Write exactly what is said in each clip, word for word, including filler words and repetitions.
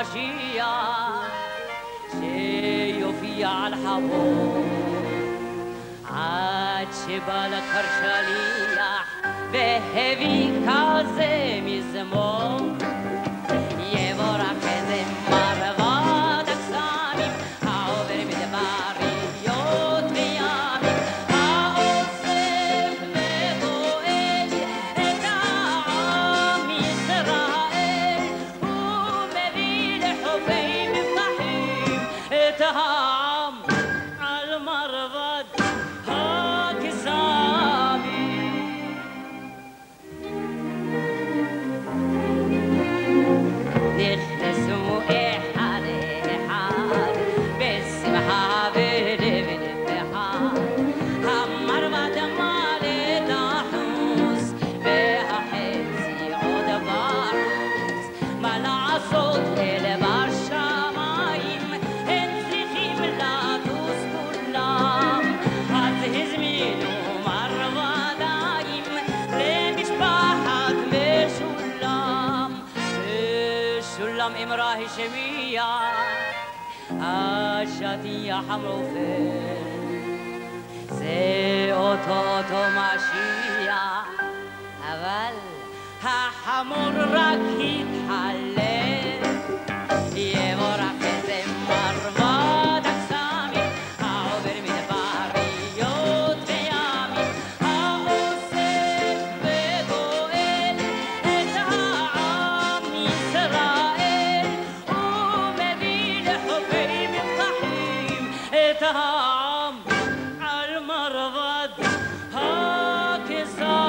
משיח שיופיע על חמור עד שבא לכר שליח והביא כזה מזמור יבורך איזה מרבד הקסמים העובר מדבריות וימים האוסף וגואל את העם ישראל ומביא לחופי מבטחים את העם על מרבד הקסמים נכנסו אחד אחד בשמחה ולבנפחה המרבד מלא דחוס והחצי עוד בחוץ מה לעשות אלה בשמיים הם צריכים לטוס כולם אז הזמינו מרבדיים למשפחת משולם משולם אמרה השמיע השטיח המעופל זה אותו אותו משיח אבל החמור רק התחלף יבורך איזה מרבד הקסמים העובר מדבריות וימים האוסף וגואל את העם ישראל ומביא לחופי מבטחים את העם על מרבד הקסמים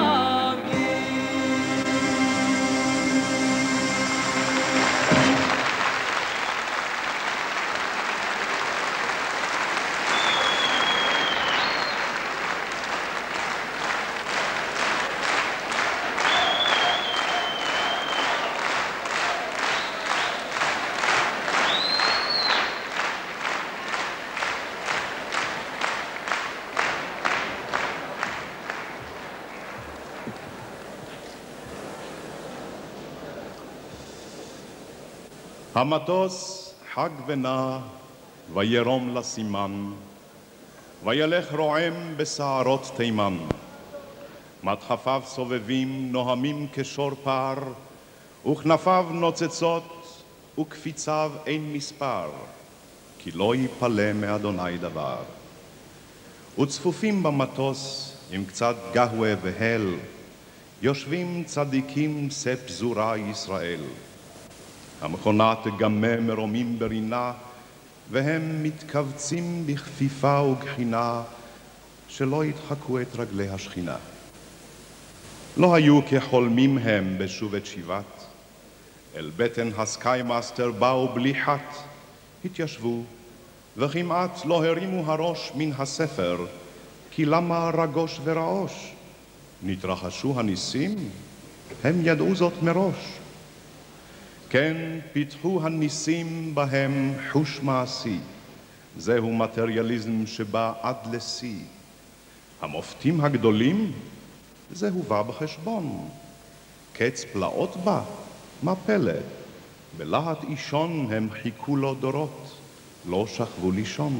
המטוס חג ונע וירום לסימן וילך רועם בסערות תימן מדחפיו סובבים נוהמים כשור פר וכנפיו נוצצות וקפיציו אין מספר כי לא יפלא מאדוני דבר וצפופים במטוס עם קצת גהווה והל יושבים צדיקים שא פזורה ישראל המכונה תגמה מרומים ברינה והם מתכווצים בכפיפה וכחינה שלא ידחקו את רגלי השכינה. לא היו כחולמים הם בשוב את שיבת אל בטן הסקיימאסטר באו בלי חת התיישבו וכמעט לא הרימו הראש מן הספר כי למה רגוש ורעוש נתרחשו הניסים הם ידעו זאת מראש כן פיתחו הניסים בהם חוש מעשי זהו מטריאליזם שבא עד לשיא המופתים הגדולים זהו בא בחשבון קץ פלאות בה מה פלא בלהט אישון הם חיכו לו דורות לא שכבו לישון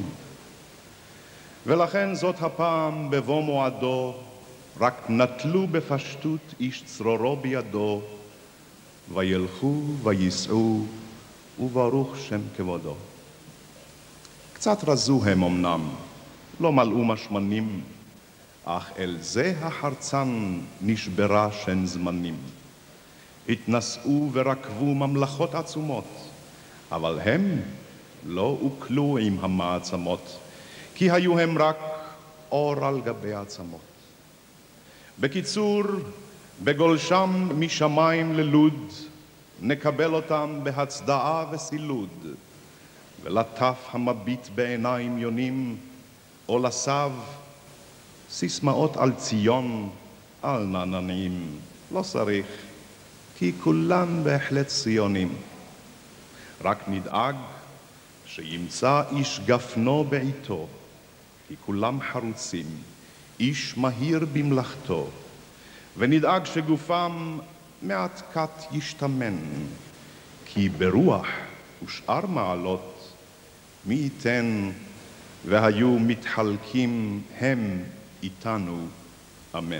ולכן זאת הפעם בבוא מועדו רק נטלו בפשטות איש צרורו בידו וילכו וייסעו וברוך שם כבודו. קצת רזו הם אמנם, לא מלאו משמנים, אך אל זה החרצן נשברה שן זמנים. התנשאו ורקבו ממלכות עצומות, אבל הם לא אוכלו עם המעצמות, כי היו הם רק אור על גבי עצמות. בקיצור, בגולשם משמיים ללוד, נקבל אותם בהצדעה וסילוד, ולטף המביט בעיניים יונים, או לסב, סיסמאות על ציון, על נעננים, לא צריך, כי כולם בהחלט ציונים. רק נדאג שימצא איש גפנו בעיתו, כי כולם חרוצים, איש מהיר במלאכתו, ונדאג שגופם מעט קט ישתמן, כי כי ברוח ושאר מעלות מי ייתן והיו מתחלקים הם איתנו, אמן.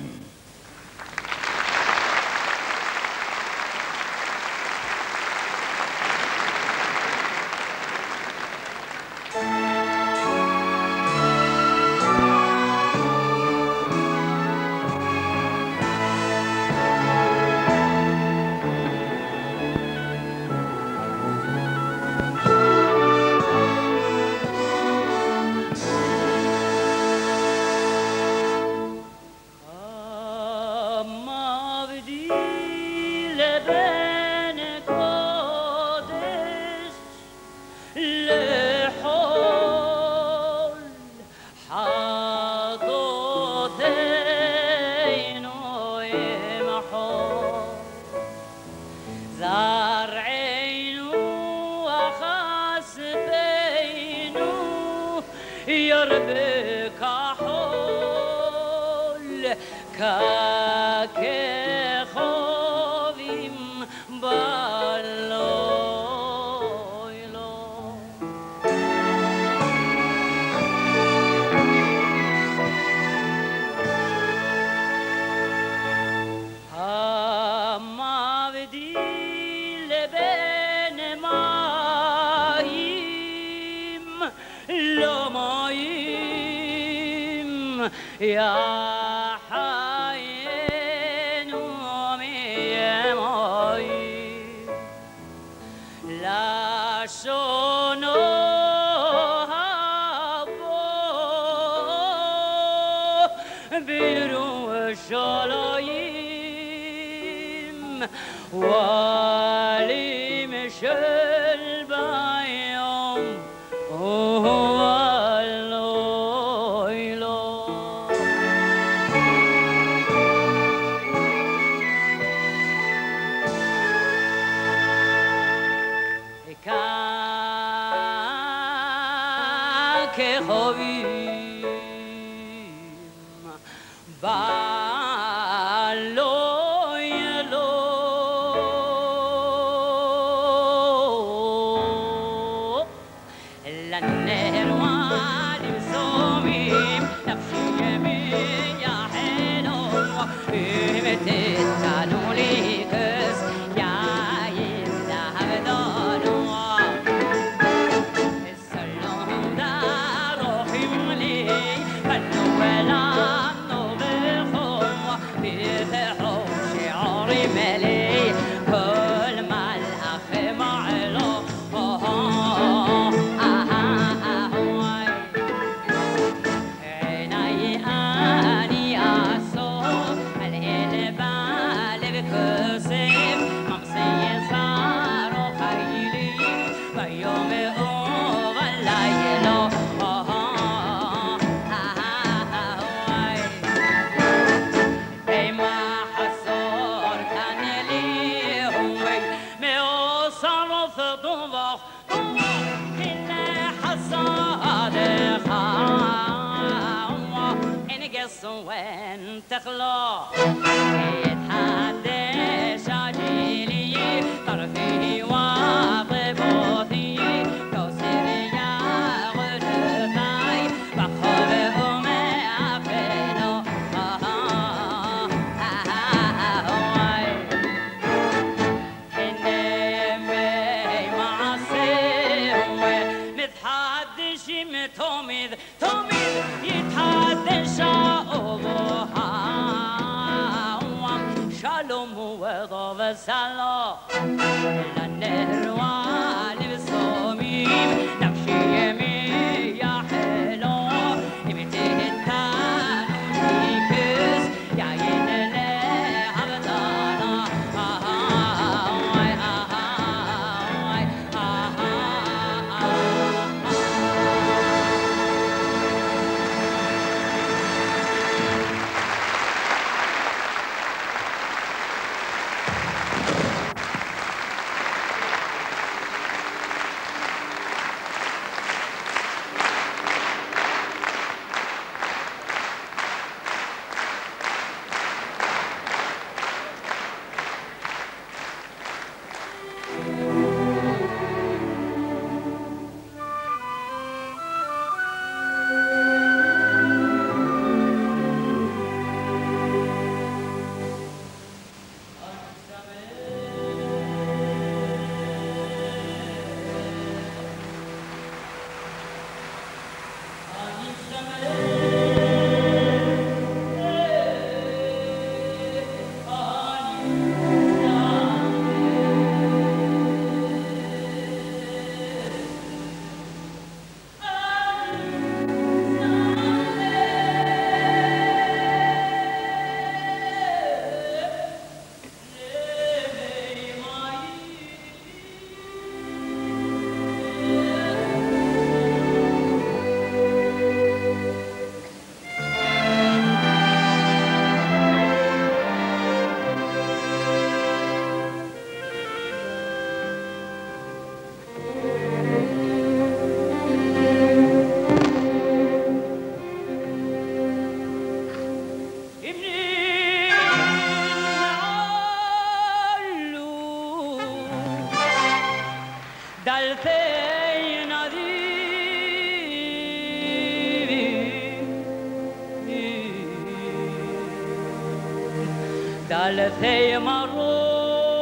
דלתי מרום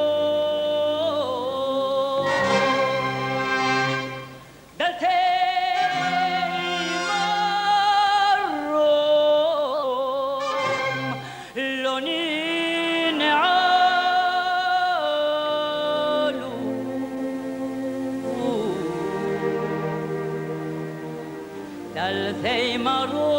דלתי מרום לא ננעלו דלתי מרום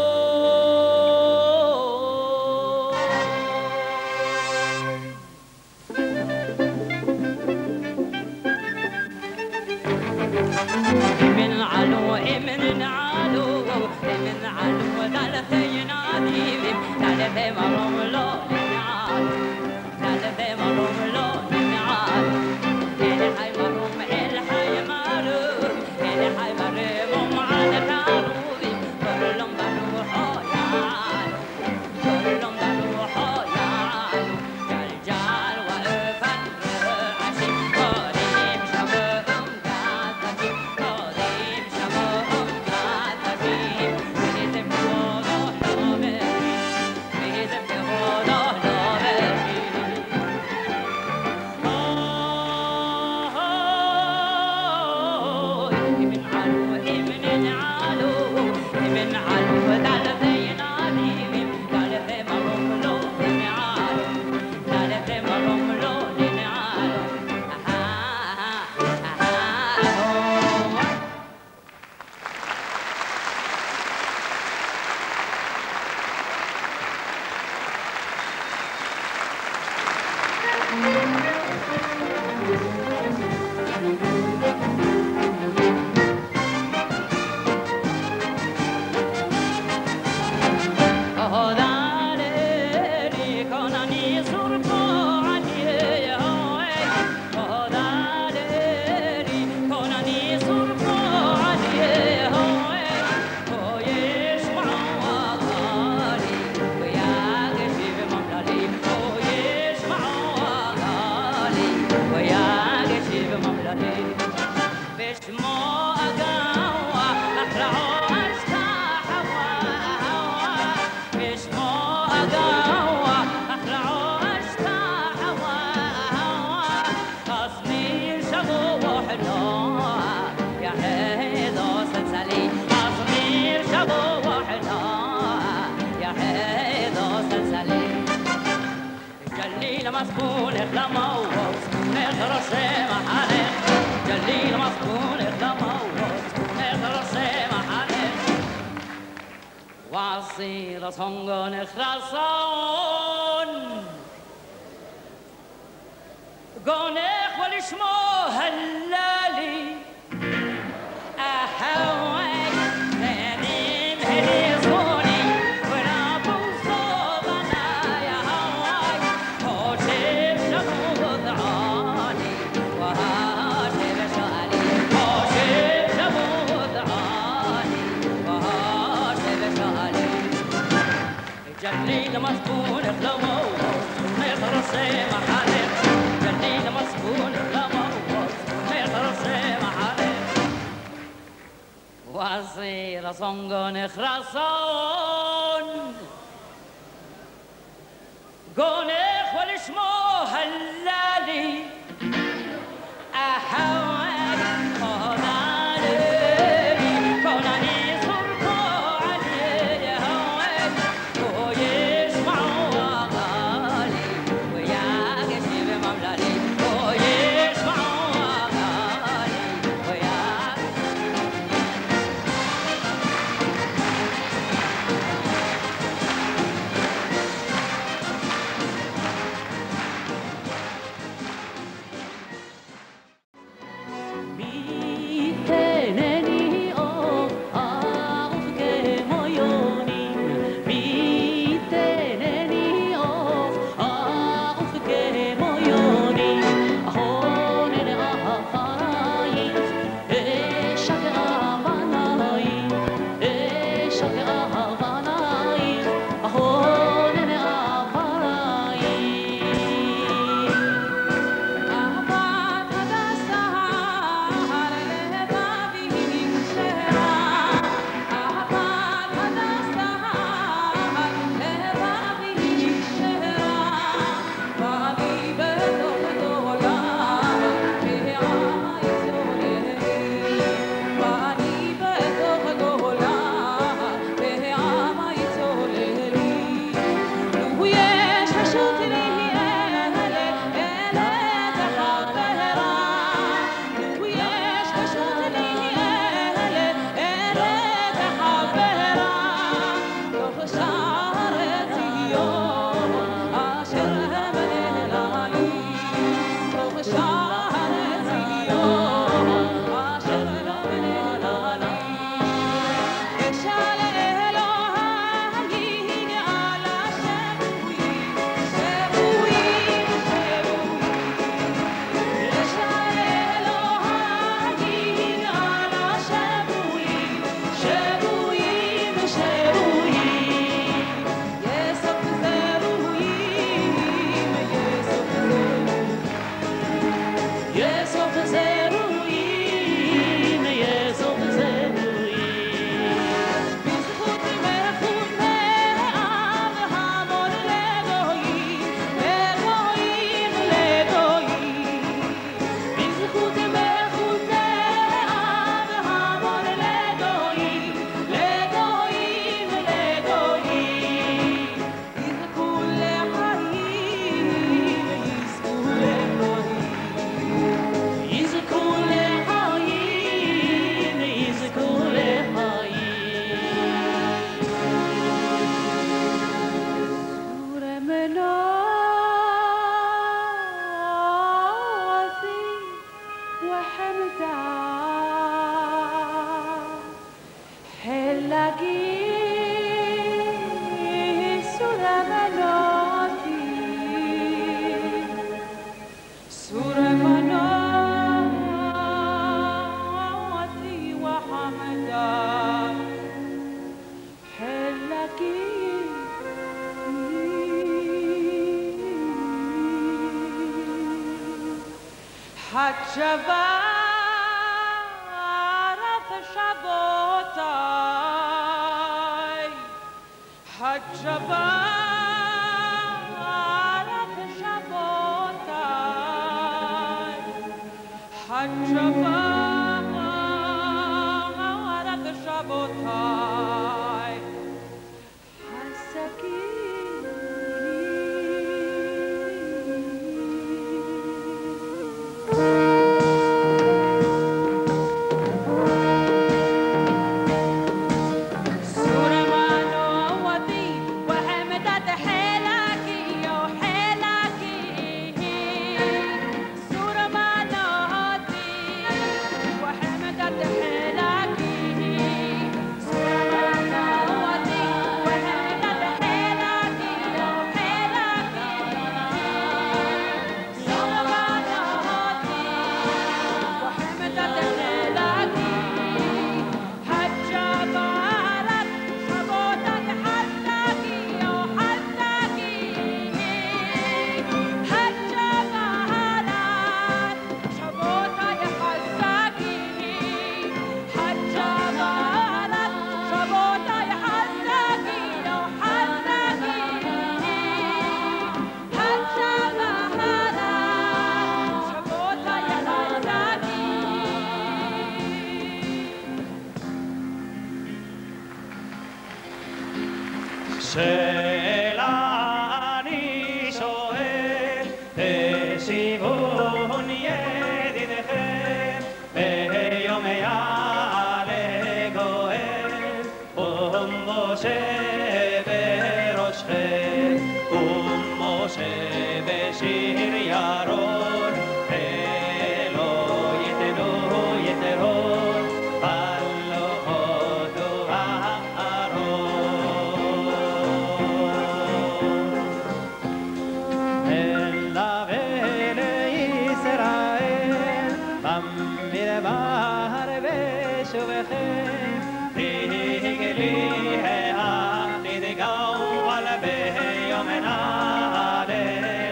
Hey,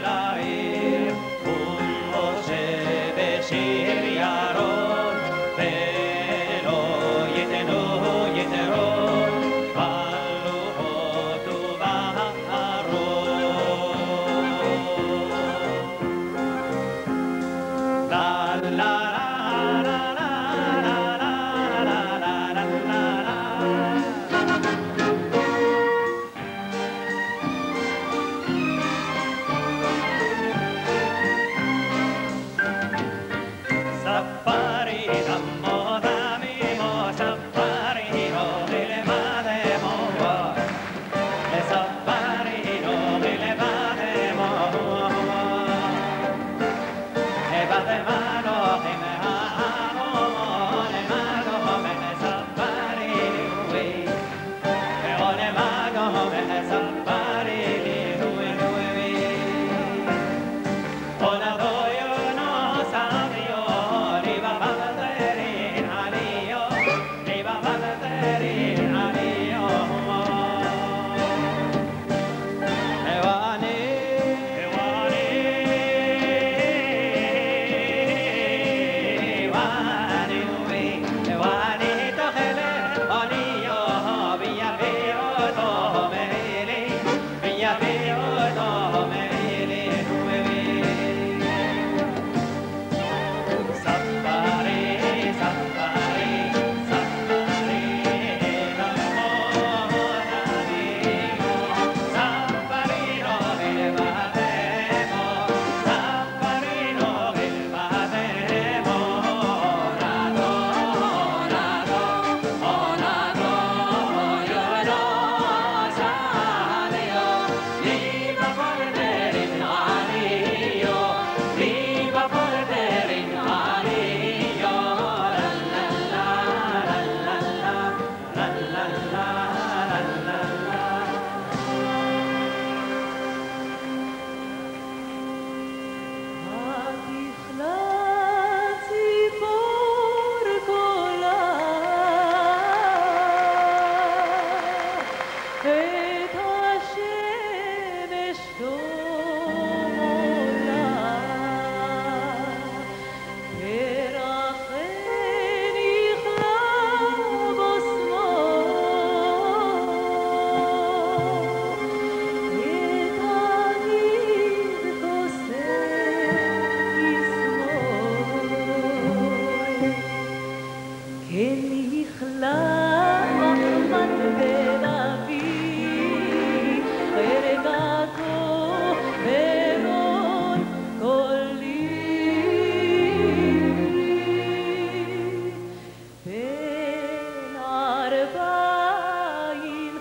ארבעים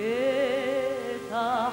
פתח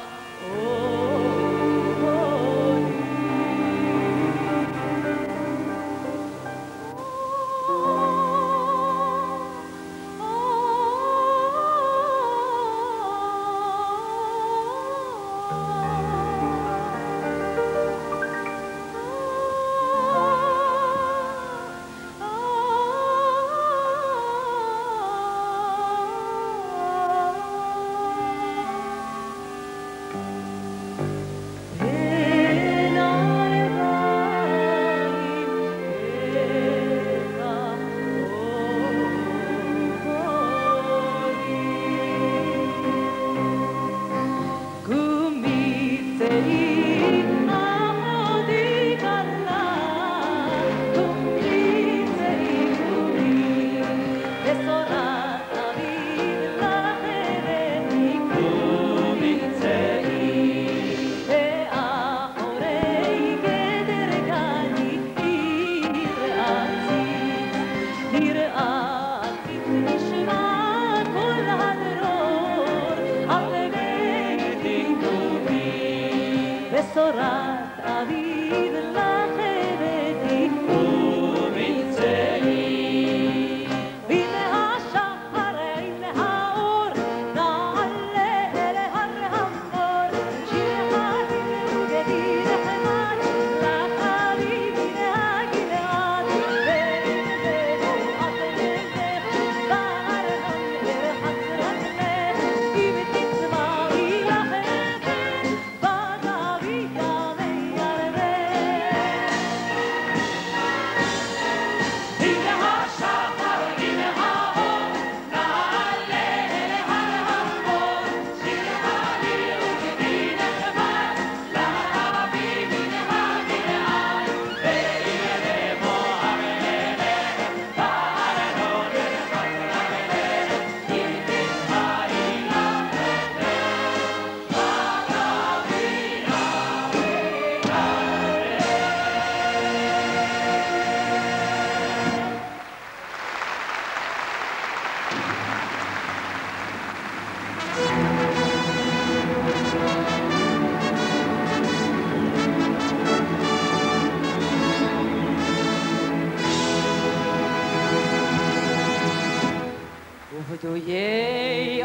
ובדויי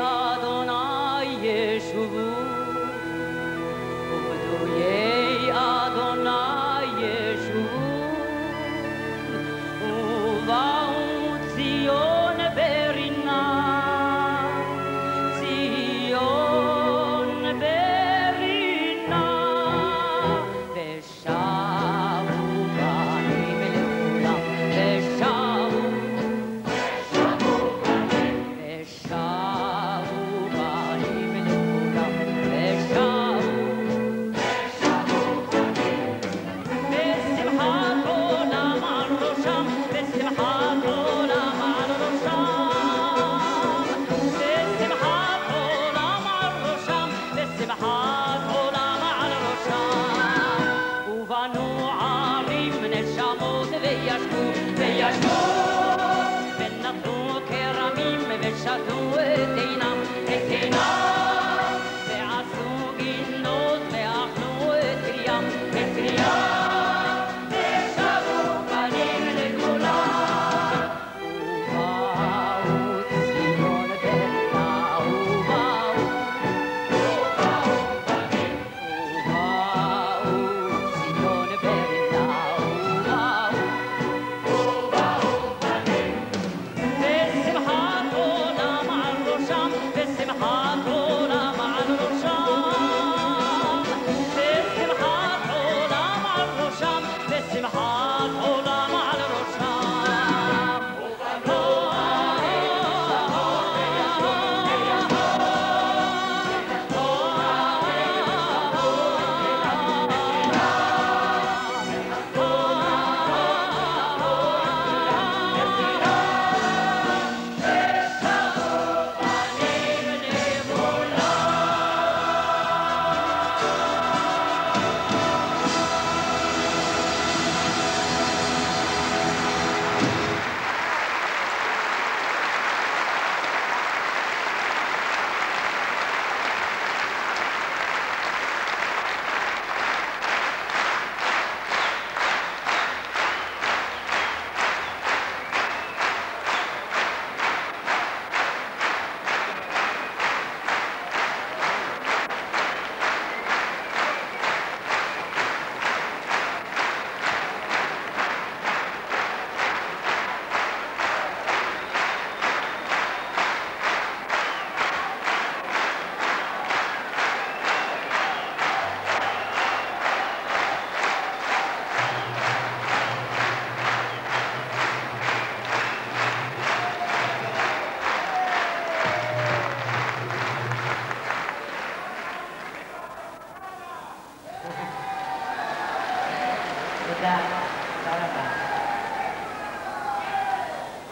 אדוני ישובו, ובדויי אדוני ישובו, ובאו ציון ברינה, ציון ברינה, ושבו בנים לעולם, ושבו ושבו בנים לעולם,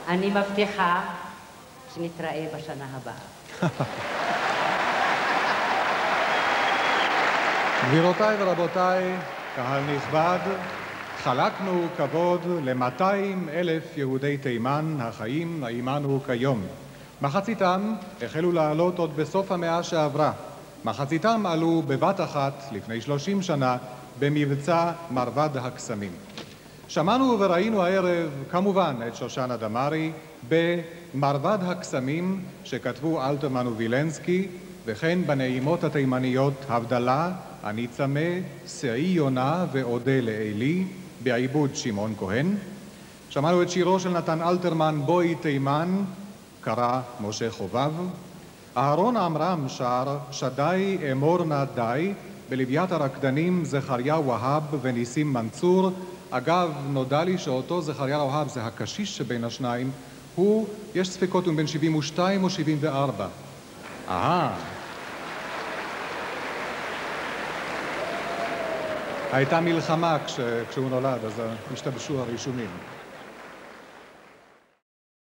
אני מבטיחה שנתראה בשנה הבאה. גבירותיי ורבותיי, קהל נכבד, חלקנו כבוד ל-מאתיים אלף יהודי תימן החיים עימנו כיום. מחציתם החלו לעלות עוד בסוף המאה שעברה. מחציתם עלו בבת אחת לפני שלושים שנה במבצע מרבד הקסמים. שמענו וראינו הערב כמובן את שושנה דמארי במרבד הקסמים שכתבו אלתרמן ווילנסקי, וכן בנעימות התימניות הבדלה, אני צמא, שאי יונה ואודה לאלי בעיבוד שמעון כהן. שמענו את שירו של נתן אלתרמן בואי תימן, קרא משה חובב. אהרון עמרם שר שדי אמור נא די בלוויית הרקדנים זכריה והב וניסים מנצור. אגב, נודע לי שאותו זכריה והב זה הקשיש שבין השניים, הוא, יש ספקות הוא בין שבעים ושתיים או שבעים וארבע. אהה. הייתה מלחמה כש, כשהוא נולד, אז השתבשו הרישומים.